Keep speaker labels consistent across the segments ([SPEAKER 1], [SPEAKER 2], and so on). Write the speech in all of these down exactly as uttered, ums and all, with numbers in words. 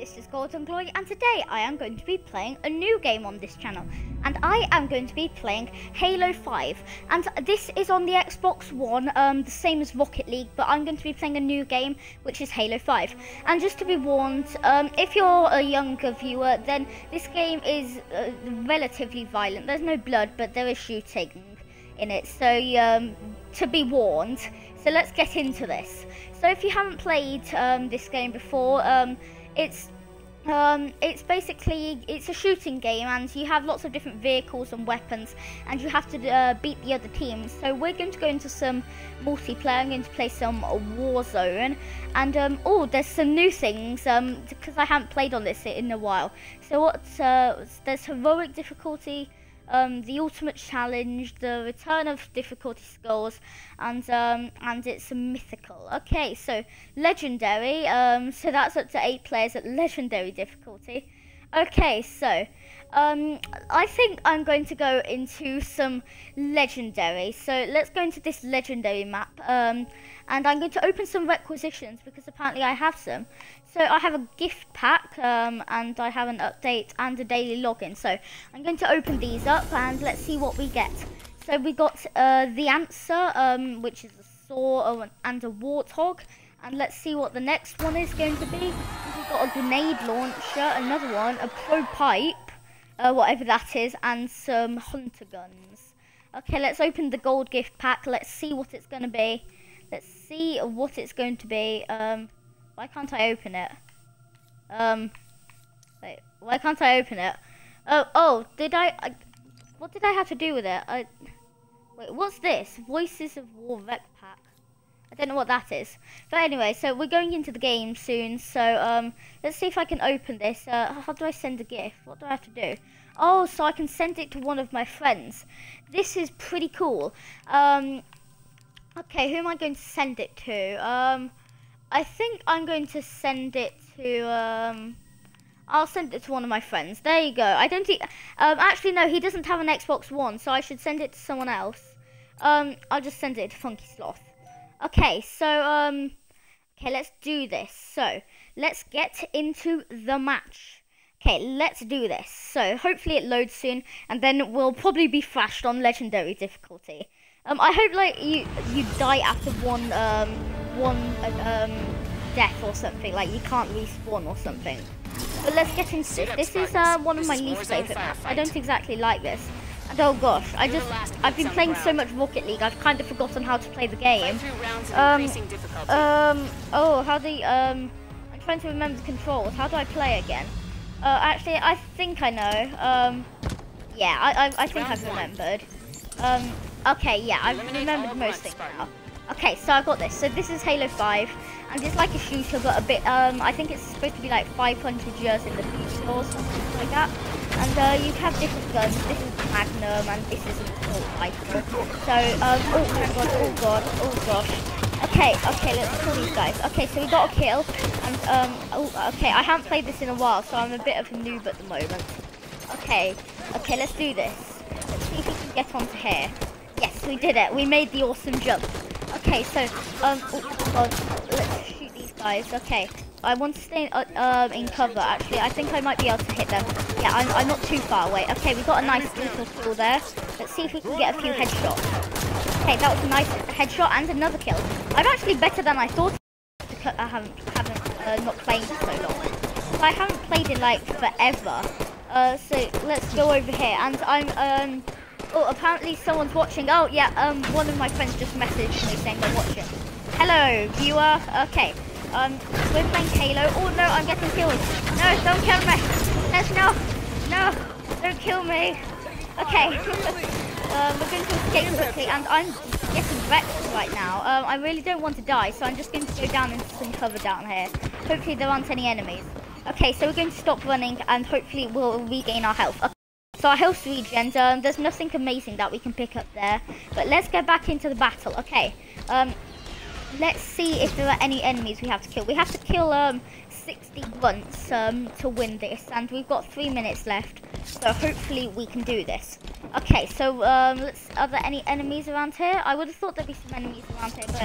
[SPEAKER 1] this is GoldandGlory, and today I am going to be playing a new game on this channel, and I am going to be playing Halo five, and this is on the Xbox One, um, the same as Rocket League, but I'm going to be playing a new game, which is Halo five. And just to be warned, um, if you're a younger viewer, then this game is uh, relatively violent. There's no blood, but there is shooting in it, so um, to be warned. So let's get into this. So if you haven't played um, this game before, um, it's um, it's basically it's a shooting game, and you have lots of different vehicles and weapons, and you have to uh, beat the other teams. So we're going to go into some multiplayer. I'm going to play some Warzone, and um, oh, there's some new things um, because I haven't played on this in a while. So what? Uh, there's heroic difficulty. Um, the ultimate challenge, the return of difficulty skulls, and um, and it's a mythical. Okay, so legendary. Um, so that's up to eight players at legendary difficulty. Okay, so um, I think I'm going to go into some legendary. So let's go into this legendary map. Um, and I'm going to open some requisitions because apparently I have some. So I have a gift pack, um, and I have an update and a daily login. So I'm going to open these up and let's see what we get. So we got uh, the answer, um, which is a saw and a warthog. And let's see what the next one is going to be. We've got a grenade launcher, another one, a pro pipe, uh, whatever that is, and some hunter guns. Okay, let's open the gold gift pack. Let's see what it's going to be. Let's see what it's going to be. Um, why can't I open it? Um, wait, why can't I open it? Oh, oh, did I, I what did I have to do with it? I, wait, what's this? Voices of War Rec Pack. I don't know what that is. But anyway, so we're going into the game soon. So um, let's see if I can open this. Uh, how do I send a gift? What do I have to do? Oh, so I can send it to one of my friends. This is pretty cool. Um, okay, who am I going to send it to? Um, I think I'm going to send it to... Um, I'll send it to one of my friends. There you go. I don't think... Um, actually, no, he doesn't have an Xbox One, so I should send it to someone else. Um, I'll just send it to Funky Sloth. Okay, so, um, okay, let's do this. So, let's get into the match. Okay, let's do this. So, hopefully it loads soon, and then we'll probably be flashed on legendary difficulty. Um, I hope, like, you you die after one, um, one, uh, um, death or something. Like, you can't respawn or something. But let's get into this. This is, uh, one of my least favorite maps. I don't exactly like this. And oh gosh, I just, I've been playing so much Rocket League, I've kind of forgotten how to play the game. Um, um, oh, how the, um, I'm trying to remember the controls. How do I play again? Uh, actually, I think I know. Um, yeah, I, I, I think I've remembered. Um, okay, yeah, I've remembered most things now. Okay, so I've got this. So this is Halo five, and it's like a shooter, but a bit, um, I think it's supposed to be like five hundred years in the future or something like that. And uh, you have different guns. This is the Magnum, and this is an assault rifle. So, um, oh my god, oh god, oh gosh. Okay, okay, let's kill these guys. Okay, so we got a kill, and um, oh, okay, I haven't played this in a while, so I'm a bit of a noob at the moment. Okay, okay, let's do this. Let's see if we can get onto here. Yes, we did it. We made the awesome jump. Okay, so, um, oh god, let's shoot these guys. Okay. I want to stay uh, uh, in cover, actually. I think I might be able to hit them. Yeah, I'm, I'm not too far away. Okay, we got a nice little kill there. Let's see if we can get a few headshots. Okay, that was a nice headshot and another kill. I'm actually better than I thought because I haven't, haven't uh, not played for so long. I haven't played in, like, forever. Uh, so, let's go over here. And I'm, um... oh, apparently someone's watching. Oh, yeah, um, one of my friends just messaged me saying they're watching. Hello, viewer. Okay. Um, we're playing Halo. Oh no, I'm getting killed. No, don't kill me. There's no, no, don't kill me. Okay, um, we're going to escape quickly, and I'm getting wrecked right now. Um, I really don't want to die, so I'm just going to go down into some cover down here. Hopefully there aren't any enemies. Okay, so we're going to stop running, and hopefully we'll regain our health. Okay. So our health's regened. Um, there's nothing amazing that we can pick up there, but let's get back into the battle. Okay. Um. Let's see if there are any enemies we have to kill. We have to kill um, sixty grunts um, to win this, and we've got three minutes left, so hopefully we can do this. Okay, so um, let's. Are there any enemies around here? I would have thought there'd be some enemies around here, but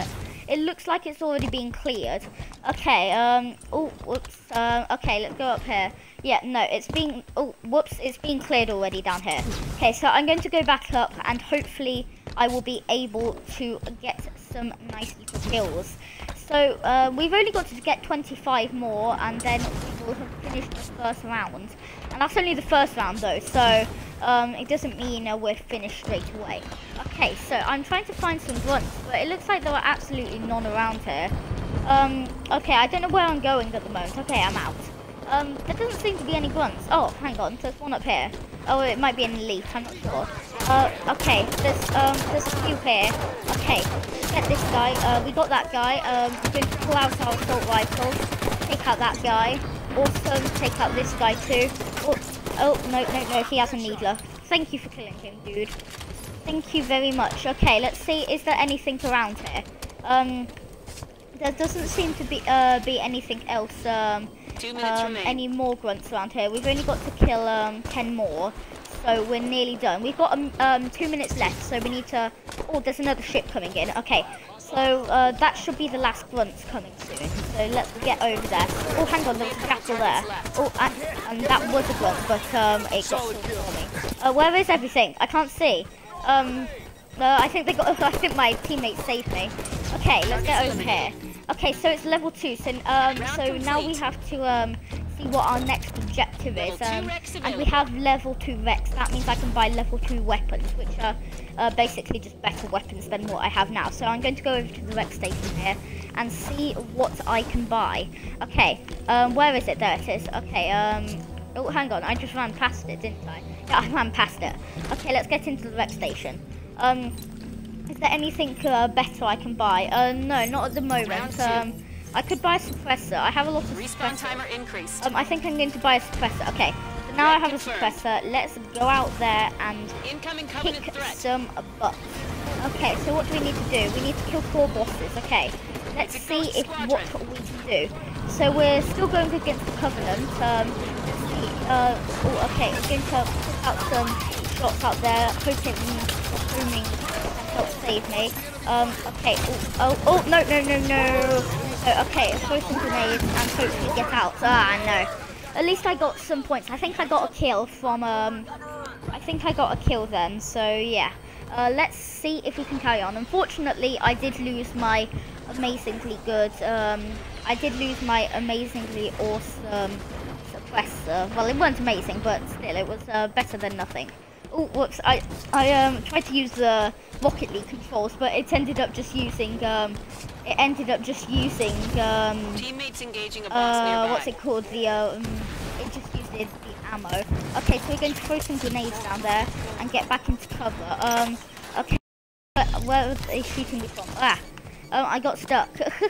[SPEAKER 1] it looks like it's already been cleared. Okay, um, oh, whoops, um, okay, let's go up here. Yeah, no, it's been, oh, whoops, it's been cleared already down here. Okay, so I'm going to go back up, and hopefully I will be able to get some nice little kills. So, uh, we've only got to get twenty-five more, and then we will have finished the first round. And that's only the first round, though, so um, it doesn't mean uh, we're finished straight away. Okay, so I'm trying to find some grunts, but it looks like there are absolutely none around here. Um, okay, I don't know where I'm going at the moment. Okay, I'm out. Um, there doesn't seem to be any grunts. Oh, hang on, there's one up here. Oh, it might be an elite, I'm not sure. Uh, okay, there's, um, there's a few here. Okay, let's get this guy. Uh, we got that guy. Um, we're going to pull out our assault rifle, take out that guy. Awesome, take out this guy too. Oh, oh, no, no, no, he has a needler. Thank you for killing him, dude. Thank you very much. Okay, let's see, is there anything around here? Um, there doesn't seem to be, uh, be anything else, um,
[SPEAKER 2] Two minutes
[SPEAKER 1] um,
[SPEAKER 2] remain.
[SPEAKER 1] any more grunts around here. We've only got to kill, um, ten more, so we're nearly done. We've got, um, um, two minutes left, so we need to, oh, there's another ship coming in. Okay, so, uh, that should be the last grunts coming soon, so let's get over there. Oh, hang on, there was a castle there. Oh, and, and that was a grunt, but, um, it got killed for me. Uh, where is everything? I can't see. Um, uh, I think they got, I think my teammates saved me. Okay, let's get over here. Okay, so it's level two, so, um, so now we have to, um, see what our next objective is, um, and we have level two Rex. That means I can buy level two weapons, which are, uh, basically just better weapons than what I have now. So I'm going to go over to the Rex station here, and see what I can buy. Okay, um, where is it? There it is. Okay, um, oh, hang on, I just ran past it, didn't I? Yeah, I ran past it. Okay, let's get into the Rex station. Um, is there anything uh, better I can buy? Uh, no, not at the moment. Um, I could buy a suppressor. I have a lot of
[SPEAKER 2] Respawn
[SPEAKER 1] suppressors.
[SPEAKER 2] timer increased.
[SPEAKER 1] Um, I think I'm going to buy a suppressor. Okay, so now I have a suppressor. Let's go out there and
[SPEAKER 2] Incoming covenant
[SPEAKER 1] kick
[SPEAKER 2] threat.
[SPEAKER 1] some butt. Okay, so what do we need to do? We need to kill four bosses. Okay, let's see if what we can do. So we're still going against the Covenant. Um, let's see. Uh, oh, okay, we're going to put out some shots out there, hoping, hoping to help save me. Um, okay. Oh, oh, oh, no, no, no, no. So, okay, throw some grenades and hopefully get out. Ah, no. At least I got some points. I think I got a kill from, um, I think I got a kill then. So, yeah. Uh, let's see if we can carry on. Unfortunately, I did lose my amazingly good, um, I did lose my amazingly awesome suppressor. Well, it wasn't amazing, but still, it was uh, better than nothing. Oh, whoops, I, I um, tried to use the Rocket League controls, but it ended up just using, um, it ended up just using, um,
[SPEAKER 2] Teammates engaging a boss
[SPEAKER 1] uh,
[SPEAKER 2] nearby.
[SPEAKER 1] what's it called, the, um, it just used the, the ammo. Okay, so we're going to throw some grenades down there and get back into cover. Um, okay, where, where are they shooting me from? Ah, um, I got stuck.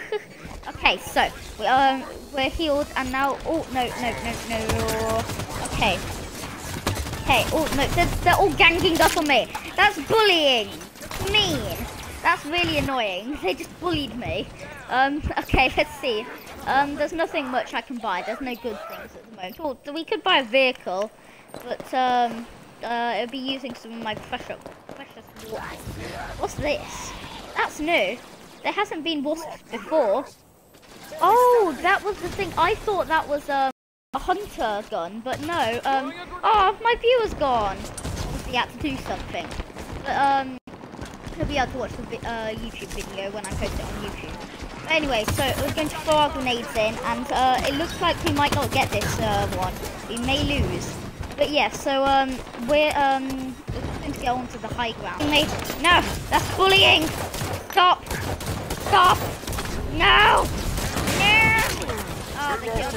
[SPEAKER 1] Okay, so, we, um, we're healed, and now, oh, no, no, no, no, okay. Okay, oh, no, they're, they're all ganging up on me. That's bullying. Mean. That's really annoying. They just bullied me. Um, okay, let's see. Um, there's nothing much I can buy. There's no good things at the moment. Oh, we could buy a vehicle, but, um, uh, it'll be using some of my precious, precious wasps. What's this? That's new. There hasn't been wasps before. Oh, that was the thing. I thought that was, um, a hunter gun, but no. Um, oh, my viewer's gone. Obviously, I had to do something. But, um, he'll be able to watch the vi uh, YouTube video when I post it on YouTube. But anyway, so we're going to throw our grenades in, and uh, it looks like we might not get this uh, one. We may lose. But yeah, so um, we're um, we're going to go on to the high ground. No, that's bullying. Stop. Stop. No. No. Oh, they killed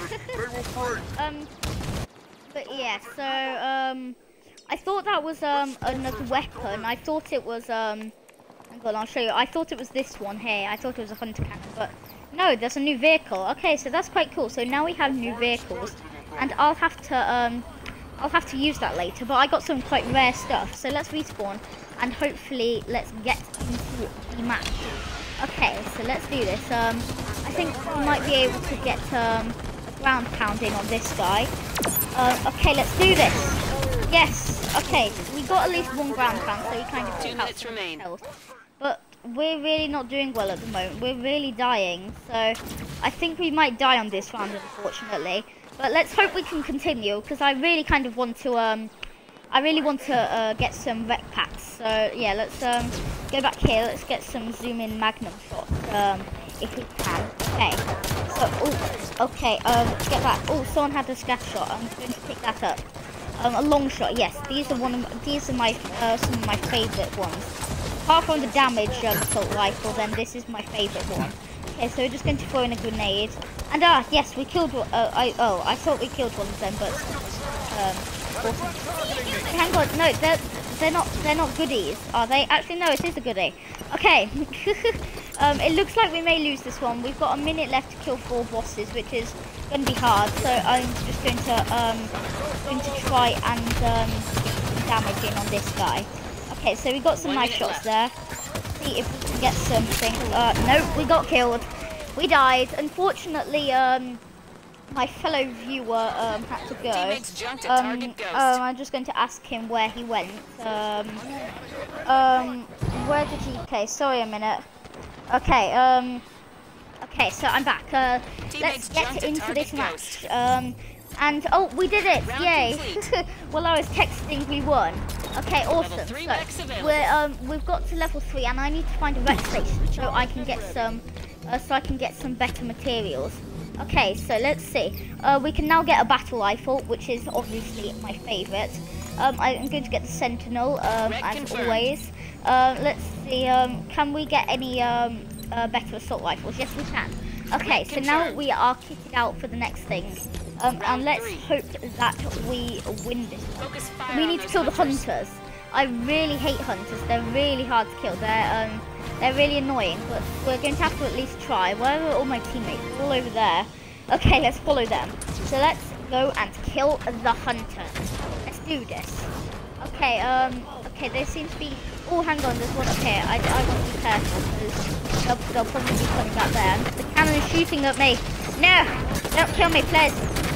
[SPEAKER 1] me. um, but yeah, so um, I thought that was um another weapon. I thought it was um. Hang on, I'll show you. I thought it was this one here. I thought it was a hunter cannon, but no, there's a new vehicle. Okay, so that's quite cool. So now we have new vehicles, and I'll have to um, I'll have to use that later. But I got some quite rare stuff. So let's respawn, and hopefully let's get into the match. Okay, so let's do this. Um, I think we might be able to get um a ground pounding on this guy. Uh, okay, let's do this. Yes. Okay, we got at least one ground pound, so we kind of took out some health. But we're really not doing well at the moment. We're really dying. So I think we might die on this round, unfortunately. But let's hope we can continue, because I really kind of want to, um, I really want to uh, get some rec packs. So yeah, let's um, go back here. Let's get some zoom in magnum shots, um, if we can. Okay. So, oh, okay. Um, get back. Oh, someone had a scatter shot. I'm going to pick that up. Um, a long shot. Yes, these are one of these are my uh, some of my favourite ones. Apart from the damage um, assault rifle, then this is my favourite one. Okay, so we're just going to throw in a grenade. And ah, yes, we killed. Uh, I oh, I thought we killed one of them, but um, awesome. Hang on, no, they're they're not they're not goodies, are they? Actually, no, it is a goodie. Okay, um, it looks like we may lose this one. We've got a minute left to kill four bosses, which is going to be hard. So I'm just going to um going to try and um get some damage in on this guy. Okay, so we got some nice shots there. See if we can get something. Uh, no, we got killed. We died. Unfortunately, um, my fellow viewer um, had to go. Um, um, I'm just going to ask him where he went. Um, um, where did he? Okay, sorry a minute. Okay, um, okay, so I'm back. Uh, let's get into this match. Um, and oh, we did it! Yay! While I was texting, we won. Okay, awesome. So we're um, we've got to level three, and I need to find a rec station so I can get some. Uh, so I can get some better materials. Okay, so let's see. Uh, we can now get a battle rifle, which is obviously my favourite. Um, I'm going to get the Sentinel, um, as always. Uh, let's see, um, can we get any um, uh, better assault rifles? Yes, we can. Okay, so now we are kitted out for the next thing. Um, and let's hope that we win this one. We need to kill the hunters. I really hate hunters. They're really hard to kill. They're um, they're really annoying, but we're going to have to at least try. Where are all my teammates? They're all over there. Okay, let's follow them. So let's go and kill the hunters. Let's do this. Okay, um, okay, there seems to be... Oh, hang on, there's one up here. I, I want to be careful, because they'll, they'll probably be coming back there. And the cannon is shooting at me. No! Don't kill me, please.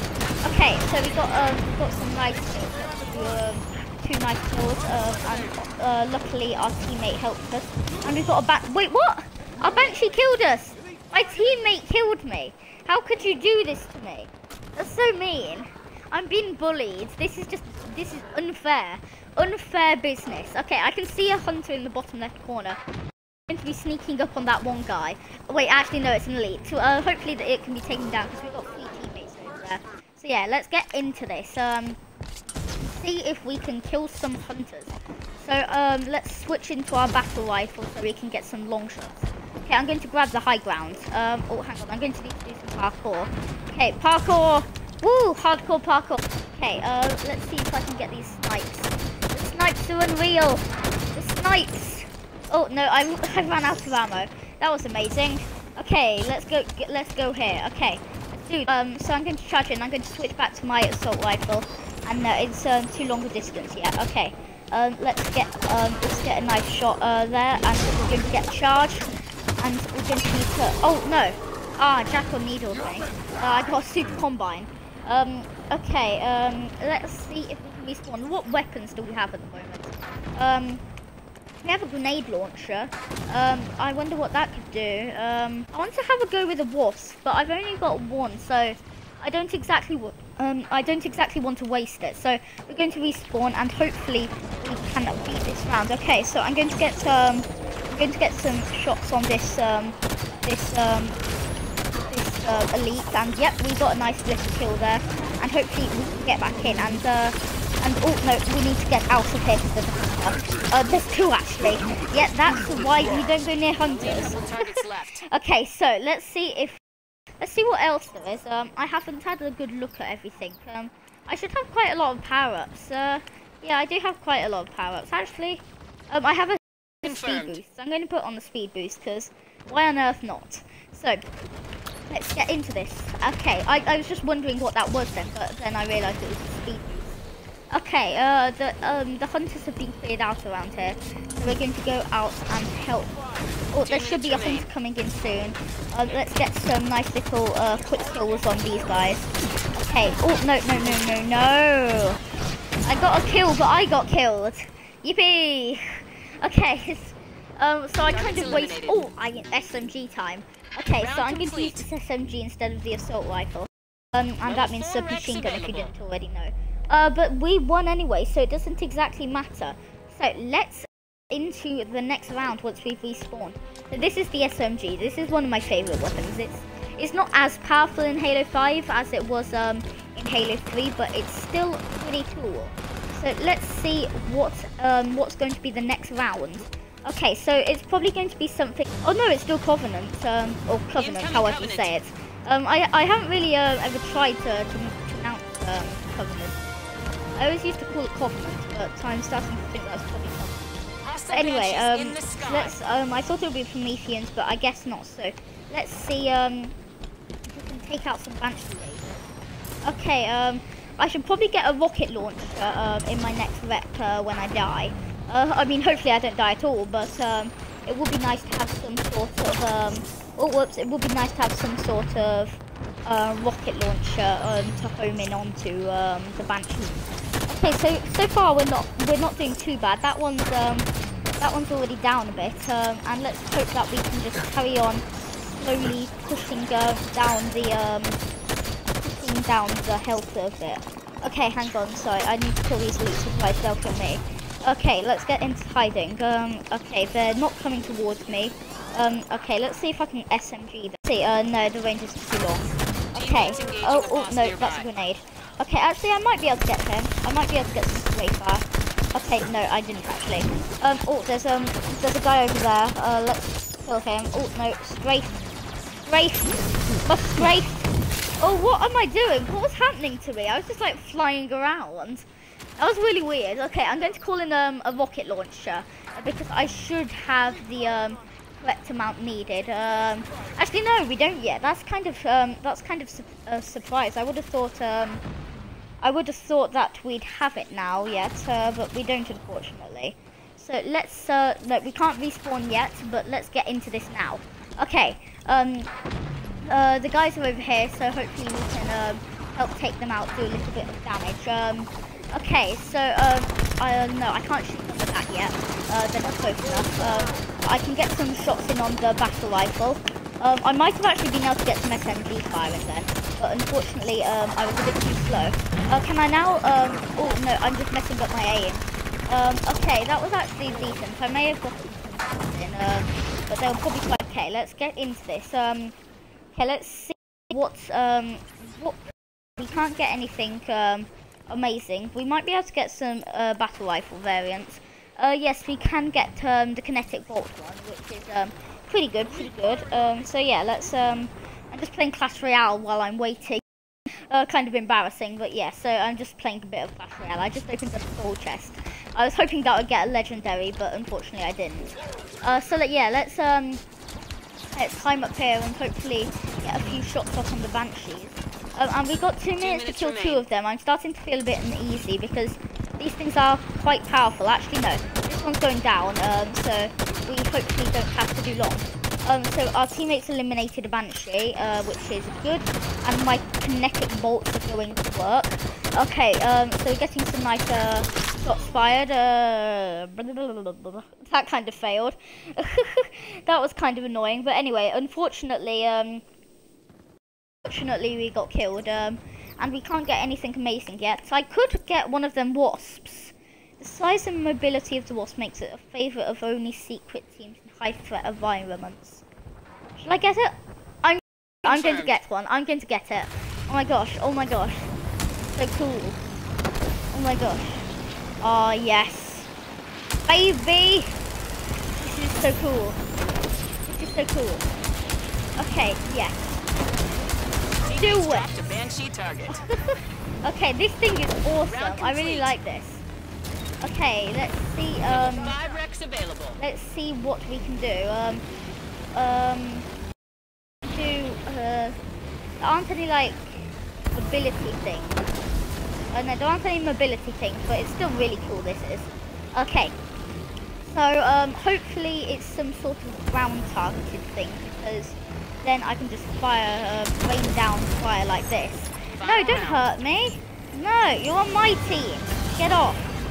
[SPEAKER 1] Okay, so we got, um, got some nice kills. Um, two nice kills, um, and uh, luckily our teammate helped us. And we've got a ban- Wait, what? Our Banshee killed us! My teammate killed me! How could you do this to me? That's so mean. I'm being bullied. This is just, this is unfair. Unfair business. Okay, I can see a hunter in the bottom left corner. I'm going to be sneaking up on that one guy. Wait, actually no, it's an elite. So uh, hopefully that it can be taken down, because we've got three teammates over there. So yeah, let's get into this. Um, see if we can kill some hunters. So um, let's switch into our battle rifle so we can get some long shots. Okay, I'm going to grab the high ground. Um, oh, hang on, I'm going to need to do some parkour. Okay, parkour. Woo, hardcore parkour. Okay, uh, let's see if I can get these snipes. The snipes are unreal. The snipes. Oh no, I, I ran out of ammo. That was amazing. Okay, let's go. Get, let's go here. Okay, dude. Um, so I'm going to charge in. I'm going to switch back to my assault rifle, and uh, it's um, too long a distance. Yeah. Okay. Um, let's get um, let's get a nice shot uh, there, and we're going to get charged, and we're going to need to. Oh no! Ah, Jackal needle thing. Uh, I got a super combine. Um, okay. Um, let's see if we can respawn. What weapons do we have at the moment? Um. We have a grenade launcher. Um, I wonder what that could do. Um, I want to have a go with a wasp, but I've only got one, so I don't exactly um, I don't exactly want to waste it. So we're going to respawn, and hopefully we can beat this round. Okay, so I'm going to get um, I'm going to get some shots on this um, this um, this uh, elite, and yep, we got a nice little kill there, and hopefully we can get back in and. Uh, And oh no, we need to get out of here because there's a hunter. Uh, there's two actually. Yeah, that's why we don't go near hunters. Okay, so let's see if let's see what else there is. Um, I haven't had a good look at everything. Um, I should have quite a lot of power-ups. Uh, yeah, I do have quite a lot of power-ups actually. Um, I have a speed boost. So I'm going to put on the speed boost because why on earth not? So let's get into this. Okay, I, I was just wondering what that was then, but then I realised it was a speed boost. Okay, uh, the um, the hunters have been cleared out around here, so we're going to go out and help. Oh, there should be a hunter coming in soon. Uh, let's get some nice little uh, quick kills on these guys. Okay. Oh no no no no no! I got a kill, but I got killed. Yippee! Okay. Um, so I kind
[SPEAKER 2] Target's
[SPEAKER 1] of waste.
[SPEAKER 2] eliminated.
[SPEAKER 1] Oh, I get S M G time. Okay,
[SPEAKER 2] Round
[SPEAKER 1] so I'm going to use
[SPEAKER 2] complete.
[SPEAKER 1] this S M G instead of the assault rifle. Um, and
[SPEAKER 2] Level
[SPEAKER 1] that means
[SPEAKER 2] four
[SPEAKER 1] submachine
[SPEAKER 2] Rex
[SPEAKER 1] gun if you
[SPEAKER 2] available.
[SPEAKER 1] didn't already know. Uh, but we won anyway, so it doesn't exactly matter. So let's into the next round once we've respawned. So this is the S M G. This is one of my favorite weapons. It's it's not as powerful in Halo five as it was um, in Halo three, but it's still pretty cool. So let's see what um, what's going to be the next round. Okay, so it's probably going to be something. Oh no, it's still Covenant, um, or Covenant,
[SPEAKER 2] Incoming
[SPEAKER 1] however you
[SPEAKER 2] Covenant.
[SPEAKER 1] say it. Um, I I haven't really uh, ever tried to, to pronounce um, Covenant. I always used to call it Covenant, but I'm starting to think that's probably Covenant.
[SPEAKER 2] Hostile
[SPEAKER 1] But anyway,
[SPEAKER 2] banshees
[SPEAKER 1] um,
[SPEAKER 2] in the sky.
[SPEAKER 1] let's. Um, I thought it would be Prometheans, but I guess not. So let's see. Um, if we can take out some Banshee lasers. Okay. Um, I should probably get a rocket launcher um, in my next rep uh, when I die. Uh, I mean, hopefully I don't die at all, but um, it would be nice to have some sort of. Um, oh, whoops! It would be nice to have some sort of uh, rocket launcher um, to home in onto um, the Banshee. Okay, so so far we're not we're not doing too bad. That one's um, that one's already down a bit, um, and let's hope that we can just carry on slowly pushing uh, down the um, pushing down the health of it. Okay, hang on. Sorry, I need to kill these loot supplies. They'll kill me. Okay, let's get into hiding. Um, okay, they're not coming towards me. Um, okay, let's see if I can S M G them. See, uh, no, the range is too long. Okay. Oh, oh no, that's a grenade. Okay, actually, I might be able to get him. I might be able to get some spray fire. Okay, no, I didn't actually. Um, oh, there's um, there's a guy over there. Uh, let's kill him. Oh no, strafe, strafe, a strafe. Oh, what am I doing? What was happening to me? I was just like flying around. That was really weird. Okay, I'm going to call in um, a rocket launcher uh, because I should have the um, correct amount needed. Um, actually, no, we don't yet. That's kind of um, that's kind of su a surprise. I would have thought um, I would have thought that we'd have it now yet, uh, but we don't, unfortunately. So let's uh, no, we can't respawn yet, but let's get into this now. Okay, um, uh, the guys are over here, so hopefully we can um, help take them out, do a little bit of damage. Um, Okay, so, um, I, uh, no, I can't shoot them with that yet. Uh, they're not close enough. Um, I can get some shots in on the battle rifle. Um, I might have actually been able to get some S M G fire in there, but unfortunately, um, I was a bit too slow. Uh, can I now, um, oh, no, I'm just messing up my aim. Um, okay, that was actually decent. I may have gotten some shots in, um, but they were probably quite okay. Let's get into this. Um, okay, let's see what's, um, what, we can't get anything, um, amazing. We might be able to get some uh, battle rifle variants. Uh, yes, we can get um, the kinetic bolt one, which is um, pretty good, pretty good. Um, so yeah, let's. Um, I'm just playing Clash Royale while I'm waiting. Uh, kind of embarrassing, but yeah. So I'm just playing a bit of Clash Royale. I just opened up a soul chest. I was hoping that would get a legendary, but unfortunately I didn't. Uh, so yeah, let's um, let's climb up here and hopefully get a few shots off on the Banshees. Um, and we got two minutes,
[SPEAKER 2] minutes
[SPEAKER 1] to kill
[SPEAKER 2] remain.
[SPEAKER 1] two of them. I'm starting to feel a bit uneasy because these things are quite powerful. Actually, no, this one's going down, um, so we hopefully don't have to do long. Um, so our teammates eliminated a Banshee, uh, which is good, and my kinetic bolts are going to work. Okay, um, so we're getting some nice uh, shots fired. Uh, that kind of failed. That was kind of annoying, but anyway, unfortunately, um, Unfortunately, we got killed, um, and we can't get anything amazing yet. So I could get one of them wasps. The size and mobility of the wasp makes it a favourite of only secret teams in high-threat environments. Shall I get it? I'm, I'm going to get one. I'm going to get it. Oh my gosh! Oh my gosh! So cool! Oh my gosh! Oh yes, baby! This is so cool. This is so cool. Okay, yes. Do it.
[SPEAKER 2] To Banshee target.
[SPEAKER 1] Okay, this thing is awesome. I really like this. Okay, let's see. Um,
[SPEAKER 2] Five Rex available.
[SPEAKER 1] let's see what we can do. Um, um, do uh, there aren't any like mobility things. Uh, no, there aren't any mobility things, but it's still really cool. This is. Okay. So um, hopefully it's some sort of ground targeted thing because then I can just fire, uh, rain down fire like this. No, don't hurt me. No, you're on my team. Get off.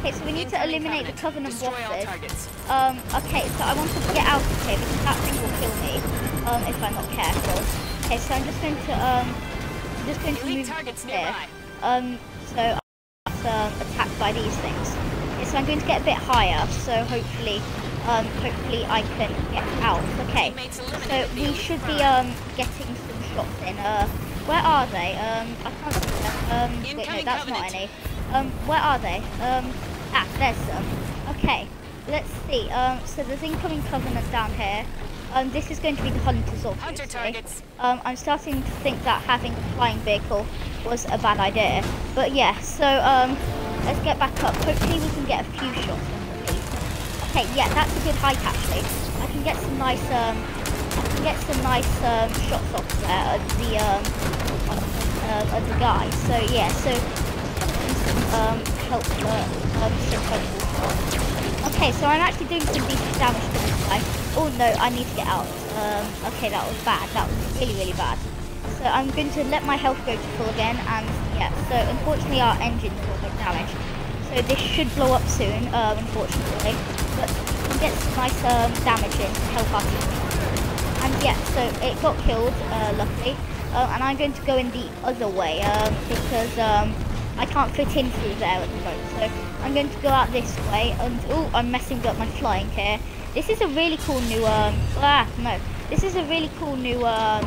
[SPEAKER 1] Okay, so we need to
[SPEAKER 2] Incoming
[SPEAKER 1] eliminate the Covenant
[SPEAKER 2] Destroy all
[SPEAKER 1] bosses.
[SPEAKER 2] targets.
[SPEAKER 1] Um, okay, so I want to get out of here because that thing will kill me, um, if I'm not careful. Okay, so I'm just going to, um, I'm just going to
[SPEAKER 2] Elite
[SPEAKER 1] move
[SPEAKER 2] targets
[SPEAKER 1] here.
[SPEAKER 2] nearby.
[SPEAKER 1] Um, so I'm um, attacked by these things. Okay, so I'm going to get a bit higher, so hopefully, um, hopefully I can get out. Okay,
[SPEAKER 2] Teammates
[SPEAKER 1] so
[SPEAKER 2] eliminated the
[SPEAKER 1] we
[SPEAKER 2] elite
[SPEAKER 1] should be,
[SPEAKER 2] prime.
[SPEAKER 1] um, getting some shots in. Uh, where are they? Um, I can't see them. Um, wait, no,
[SPEAKER 2] Incoming
[SPEAKER 1] that's not
[SPEAKER 2] Covenant.
[SPEAKER 1] any. Um, where are they? Um, ah, there's some. Okay, let's see. Um, so there's incoming Covenant down here. Um, this is going to be the hunters, obviously.
[SPEAKER 2] Hunter targets.
[SPEAKER 1] Um, I'm starting to think that having a flying vehicle was a bad idea. But yeah, so um, let's get back up. Hopefully we can get a few shots on at least. Okay, yeah, that's a good height actually. I can get some nice um, I can get some nice um, shots off there at the um, on, uh, at the guy. So yeah, so some um, help uh, um, sequential shots. Okay, so I'm actually doing some decent damage to this guy. Oh no, I need to get out. Um, okay, that was bad. That was really, really bad. So I'm going to let my health go to full again, and yeah, so unfortunately our engines will get damaged. So this should blow up soon, uh, unfortunately. But we can get some nice um, damage in to help our team. And yeah, so it got killed, uh, luckily. Uh, and I'm going to go in the other way, um, because um, I can't fit in through there at the moment. So I'm going to go out this way, and oh, I'm messing up my flying here. This is a really cool new, um, ah, no. This is a really cool new, um,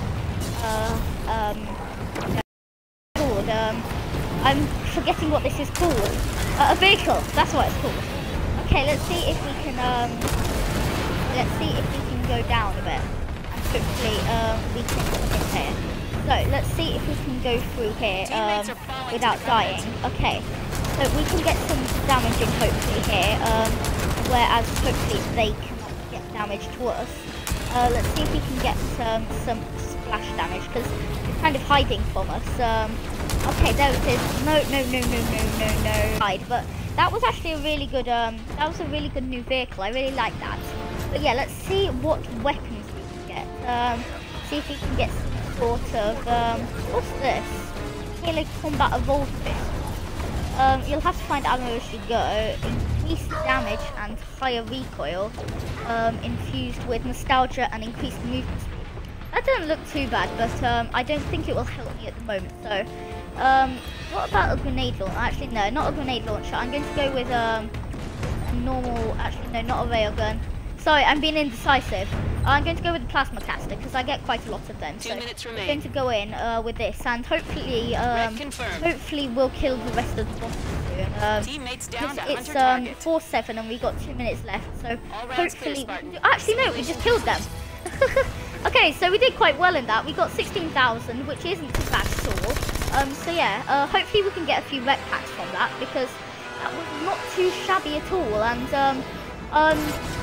[SPEAKER 1] uh, um, called, um, I'm forgetting what this is called. Uh, a vehicle, that's what it's called. Okay, let's see if we can, um, let's see if we can go down a bit. And hopefully, um, we can get in here. So, let's see if we can go through here, um, without dying. Okay, so we can get some damaging hopefully here, um, whereas hopefully they cannot get damage to us. Uh, let's see if we can get some, some splash damage, because it's kind of hiding from us. Um, okay, there it is. No, no, no, no, no, no, no. Hide, but that was actually a really good, um, that was a really good new vehicle. I really like that. But yeah, let's see what weapons we can get. Um, see if we can get some sort of, um, what's this? Halo Combat Evolved Fist. Um, you'll have to find ammo as you go. Increased damage and higher recoil, um, infused with nostalgia and increased movement speed. That doesn't look too bad, but um, I don't think it will help me at the moment. So, um, what about a grenade launcher? Actually, no, not a grenade launcher. I'm going to go with um, a normal. Actually, no, not a railgun. Sorry, I'm being indecisive. I'm going to go with the plasma caster because I get quite a lot of them.
[SPEAKER 2] Two
[SPEAKER 1] so
[SPEAKER 2] minutes
[SPEAKER 1] I'm
[SPEAKER 2] remain.
[SPEAKER 1] going to go in uh, with this, and hopefully, um,
[SPEAKER 2] confirmed.
[SPEAKER 1] hopefully we'll kill the rest of the bosses soon. Um,
[SPEAKER 2] Teammates down to
[SPEAKER 1] it's
[SPEAKER 2] hunter
[SPEAKER 1] um,
[SPEAKER 2] target.
[SPEAKER 1] four seven, and we got two minutes left. So
[SPEAKER 2] All rounds clear,
[SPEAKER 1] hopefully,
[SPEAKER 2] Spartan.
[SPEAKER 1] actually no, we just killed them. Okay, so we did quite well in that. We got sixteen thousand, which isn't too bad at all. Um, so yeah, uh, hopefully we can get a few rec packs from that because that was not too shabby at all. And um, um,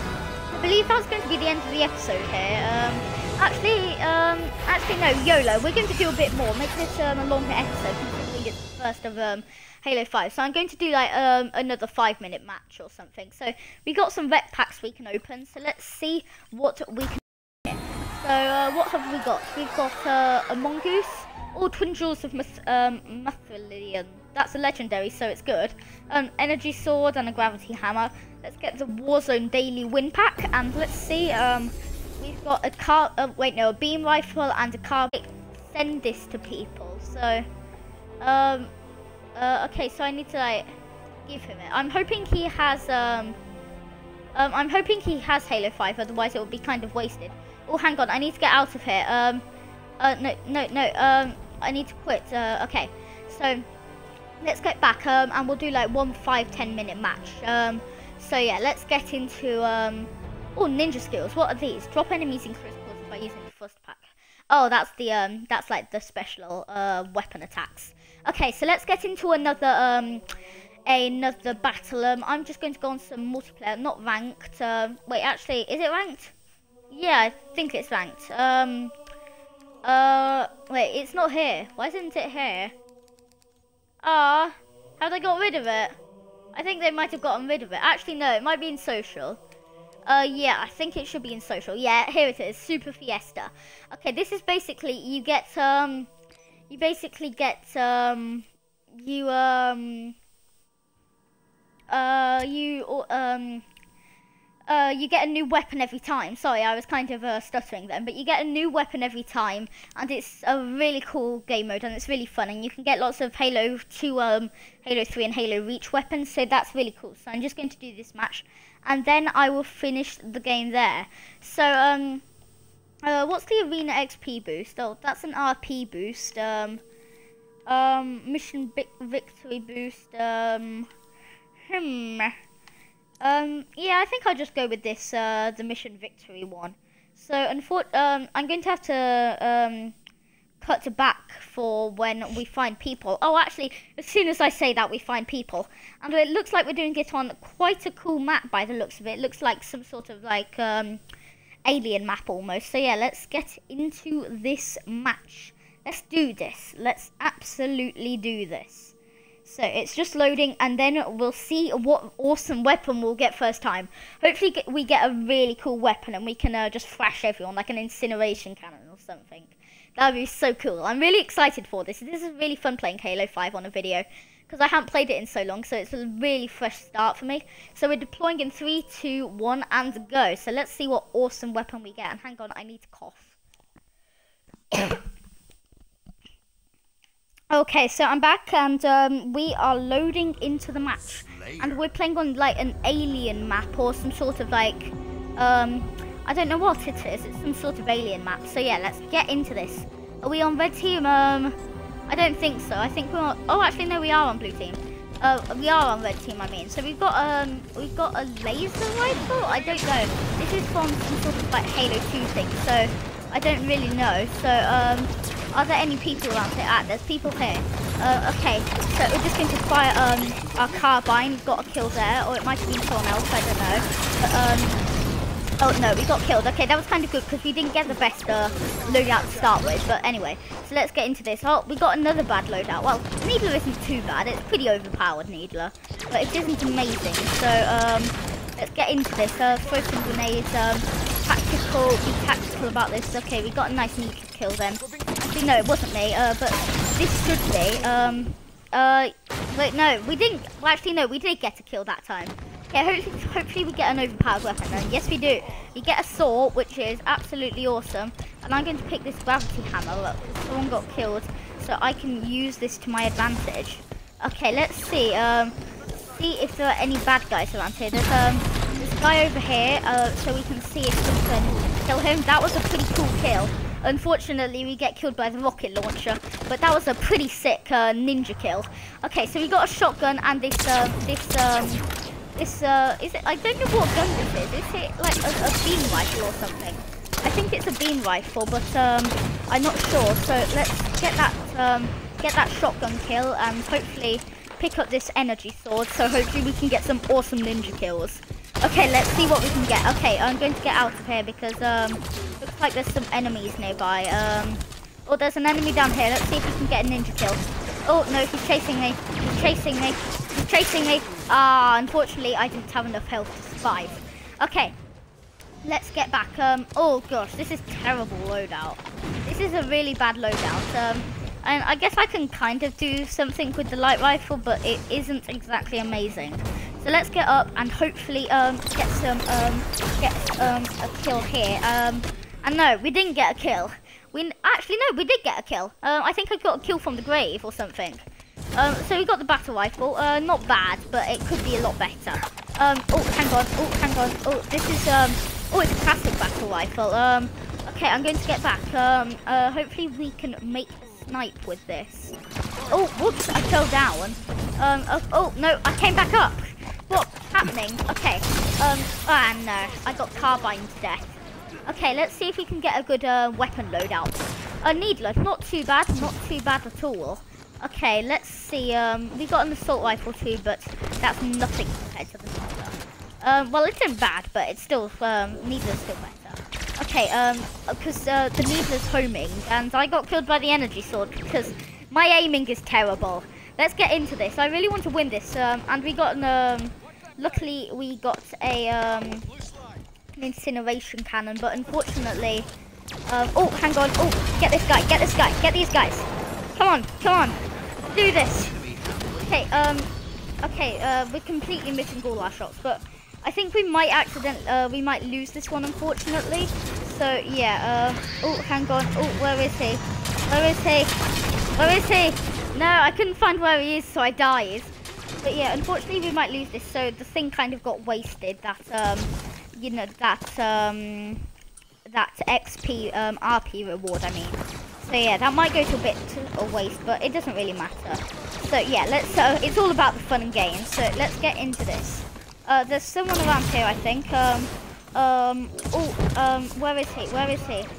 [SPEAKER 1] I believe that's going to be the end of the episode here. Um, actually, um, actually no, YOLO. We're going to do a bit more. Make this um, a longer episode considering it's the first of um, Halo five. So I'm going to do like um, another five minute match or something. So we got some rec packs we can open. So let's see what we can. So uh, what have we got? We've got uh, a mongoose, or twin jewels of Math um, Mathilian. That's a legendary, so it's good. An energy sword and a gravity hammer. Let's get the Warzone daily win pack, and let's see. Um, we've got a car. Uh, wait, no, a beam rifle and a car. Send this to people. So, um, uh, okay. So I need to like give him it. I'm hoping he has. Um, um, I'm hoping he has Halo five. Otherwise, it will be kind of wasted. Oh, hang on, I need to get out of here. Um, uh, no, no, no, um, I need to quit. Uh, okay, so let's get back, um, and we'll do like one five, ten minute match. Um, so yeah, let's get into, um, oh, ninja skills. What are these? Drop enemies in critical by using the first pack. Oh, that's the, um, that's like the special, uh, weapon attacks. Okay, so let's get into another, um, another battle. Um, I'm just going to go on some multiplayer, not ranked. Um, wait, actually, is it ranked? Yeah, I think it's ranked. Um, uh, wait, it's not here. Why isn't it here? Ah, have they got rid of it? I think they might have gotten rid of it. Actually, no, it might be in social. Uh, yeah, I think it should be in social. Yeah, here it is, Super Fiesta. Okay, this is basically, you get, um, you basically get, um, you, um, uh, you um, uh, you get a new weapon every time. Sorry, I was kind of uh, stuttering then, but you get a new weapon every time, and it's a really cool game mode, and it's really fun, and you can get lots of Halo two, um, Halo three, and Halo Reach weapons, so that's really cool. So I'm just going to do this match, and then I will finish the game there. So um, uh, what's the Arena X P boost? Oh, that's an R P boost. Um, um, Mission Victory boost. Um, hmm. Um, yeah, I think I'll just go with this, uh, the Mission Victory one. So, unfor- um, I'm going to have to, um, cut to back for when we find people. Oh, actually, as soon as I say that, we find people. And it looks like we're doing it on quite a cool map by the looks of it. It looks like some sort of, like, um, alien map almost. So, yeah, let's get into this match. Let's do this. Let's absolutely do this. So it's just loading, and then we'll see what awesome weapon we'll get first time. Hopefully we get a really cool weapon and we can uh, just thrash everyone like an incineration cannon or something. That would be so cool. I'm really excited for this. This is really fun playing Halo five on a video because I haven't played it in so long, so it's a really fresh start for me. So we're deploying in three, two, one, and go. So let's see what awesome weapon we get. And hang on, I need to cough. Okay, so I'm back, and um, we are loading into the match, and we're playing on like an alien map or some sort of like, um, I don't know what it is. It's some sort of alien map. So yeah, let's get into this. Are we on red team? Um, I don't think so. I think we're on, oh, actually no, we are on blue team. Uh, we are on red team. I mean, so we've got um, we've got a laser rifle. I don't know. This is from some sort of like Halo two thing. So I don't really know. So um. Are there any people around here? Ah, there's people here. Uh, okay, so we're just going to fire um, our carbine. We've got a kill there, or it might have been someone else, I don't know. But, um, oh no, we got killed. Okay, that was kind of good because we didn't get the best uh, loadout to start with. But anyway, so let's get into this. Oh, we got another bad loadout. Well, Needler isn't too bad. It's pretty overpowered, Needler. But it isn't amazing. So um, let's get into this. Uh, throw some grenades. Um, tactical, be tactical about this. Okay, we got a nice neat kill then. Actually, no, it wasn't me, uh, but this should be. Um, uh, wait, no, we didn't. Well, actually, no, we did get a kill that time. Okay, hopefully, hopefully we get an overpowered weapon. And yes, we do. We get a saw, which is absolutely awesome. And I'm going to pick this gravity hammer up because someone got killed, so I can use this to my advantage. Okay, let's see. Um, see if there are any bad guys around here. There's um, this guy over here, uh, so we can see if we can kill him. That was a pretty cool kill. Unfortunately, we get killed by the rocket launcher, but that was a pretty sick uh, ninja kill. Okay, so we got a shotgun and this, uh, this, um, this, uh, is it? I don't know what gun this is. Is it like a, a beam rifle or something? I think it's a beam rifle, but um, I'm not sure. So let's get that, um, get that shotgun kill and hopefully pick up this energy sword. So hopefully we can get some awesome ninja kills. Okay, let's see what we can get. Okay, I'm going to get out of here because um, looks like there's some enemies nearby. Um, oh, there's an enemy down here. Let's see if we can get a ninja kill. Oh, no, he's chasing me. He's chasing me. He's chasing me. Ah, unfortunately, I didn't have enough health to survive. Okay, let's get back. Um, oh, gosh, this is terrible loadout. This is a really bad loadout. Um, and I guess I can kind of do something with the light rifle, but it isn't exactly amazing. So let's get up and hopefully um, get some um, get um, a kill here. Um, and no, we didn't get a kill. We actually no, we did get a kill. Uh, I think I got a kill from the grave or something. Um, so we got the battle rifle. Uh, not bad, but it could be a lot better. Um, oh, hang on. Oh, hang on. Oh, this is um. Oh, it's a classic battle rifle. Um, okay, I'm going to get back. Um, uh, hopefully we can make a snipe with this. Oh, whoops! I fell down. Um, oh, oh no, I came back up. What's happening? Okay. Um. Ah, no. I got carbine to death. Okay, let's see if we can get a good uh, weapon loadout. A needler. Not too bad. Not too bad at all. Okay, let's see. Um, we got an assault rifle too, but that's nothing compared to the needler. Um. Well, it isn't bad, but it's still um. Needler's still better. Okay. Um. Because uh, the needler's homing, and I got killed by the energy sword because my aiming is terrible. Let's get into this. I really want to win this. Um. And we got an um. Luckily, we got a um, an incineration cannon, but unfortunately, um, oh, hang on, oh, get this guy, get this guy, get these guys. Come on, come on, do this. Okay, um, Okay, uh, we're completely missing all our shots, but I think we might accident, uh, we might lose this one, unfortunately. So yeah, uh, oh, hang on. Oh, where is he? Where is he? Where is he? No, I couldn't find where he is, so I died. But yeah, unfortunately, we might lose this. So the thing kind of got wasted. That um, you know, that um, that X P um R P reward. I mean. So yeah, that might go to a bit to a waste, but it doesn't really matter. So yeah, let's. Uh, it's all about the fun and games. So let's get into this. Uh, there's someone around here, I think. Um, um, oh, um, where is he? Where is he?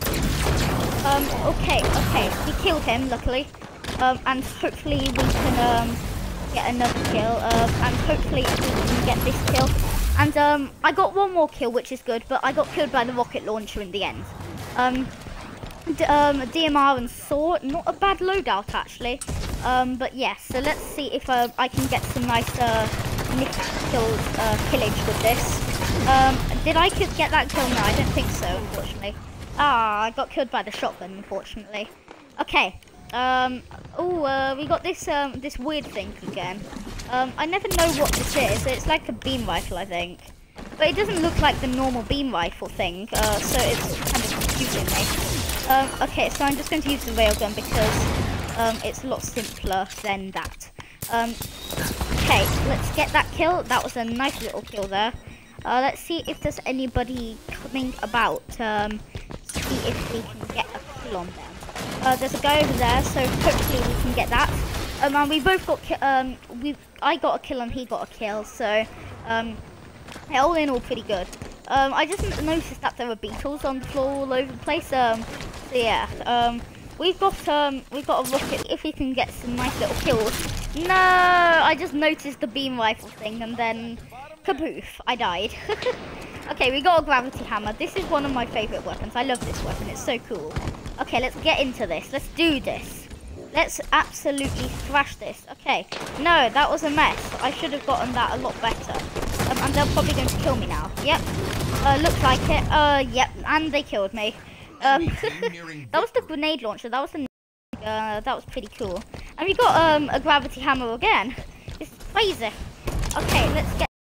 [SPEAKER 1] Um, okay, okay. We killed him, luckily. Um, and hopefully we can um get another kill. Um, and hopefully we can get this kill. And um, I got one more kill, which is good, but I got killed by the rocket launcher in the end. Um. D um, D M R and sword, not a bad loadout actually. Um, but yes, yeah, so let's see if uh, I can get some nice uh, kills, uh, killage with this. Um, did I get that kill? No, I don't think so, unfortunately. Ah, I got killed by the shotgun, unfortunately. Okay. Um, oh, uh, we got this um, this weird thing again. Um, I never know what this is. It's like a beam rifle, I think. But it doesn't look like the normal beam rifle thing, uh, so it's kind of confusing me. Um, okay, so I'm just going to use the railgun because um, it's a lot simpler than that. Um, okay, let's get that kill. That was a nice little kill there. Uh, let's see if there's anybody coming about. Um, see if we can get a kill on them. Uh, there's a guy over there, so hopefully we can get that. Um, and we both got. Ki um, we I got a kill and he got a kill, so um, yeah, all in all, pretty good. Um, I just noticed that there were beetles on the floor all over the place. Um, so yeah, um, we've got um, we've got a rocket. If we can get some nice little kills. No, I just noticed the beam rifle thing, and then kaboof, I died. Okay, we got a gravity hammer. This is one of my favorite weapons. I love this weapon. It's so cool. Okay, let's get into this. Let's do this. Let's absolutely thrash this. Okay, no, that was a mess. I should have gotten that a lot better. Um, and they're probably going to kill me now. Yep. Uh, looks like it. Uh, yep. And they killed me. Um, that was the grenade launcher. That was the. Uh, that was pretty cool. And we got um a gravity hammer again. It's crazy. Okay, let's get.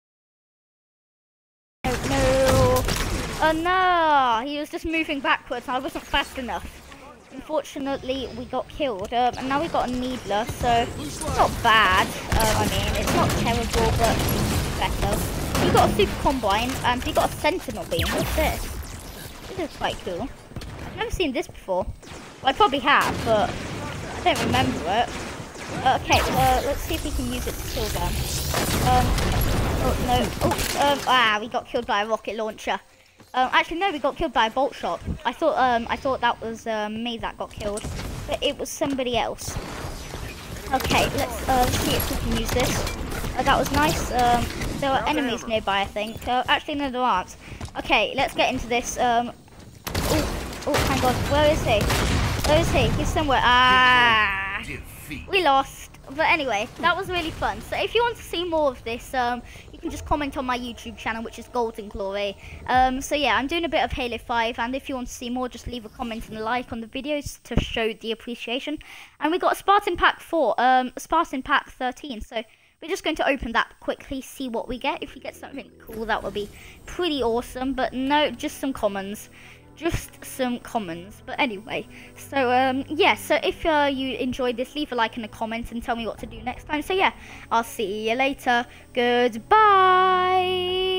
[SPEAKER 1] No, no. Oh no! He was just moving backwards. I wasn't fast enough. Unfortunately, we got killed. Um, and now we got a needler, so it's not bad. Um, I mean, it's not terrible, but better. We got a super combine, and we got a sentinel beam. What's this? This is quite cool. I've never seen this before. Well, I probably have, but I don't remember it. Uh, okay, uh, let's see if we can use it to kill them. Um, oh no! Oh, um, ah, we got killed by a rocket launcher. Um, actually, no, we got killed by a bolt shot. I thought, um, I thought that was um, me that got killed, but it was somebody else. Okay, let's uh, see if we can use this. Uh, that was nice. Um, there are enemies nearby, I think. Uh, actually, no, there aren't. Okay, let's get into this. Um, oh, oh, hang on. Where is he? Where is he? He's somewhere. Ah, we lost. But anyway, that was really fun. So if you want to see more of this, um, you can just comment on my YouTube channel, which is GoldandGlory. Um, so yeah, I'm doing a bit of Halo five, and if you want to see more, just leave a comment and a like on the videos to show the appreciation. And we got a Spartan Pack four, um, Spartan Pack thirteen. So we're just going to open that quickly, see what we get. If we get something cool, that would be pretty awesome. But no, just some commons. Just some commons. But anyway, so um yeah, so if uh, you enjoyed this, leave a like and a comment and tell me what to do next time. So yeah, I'll see you later. Goodbye.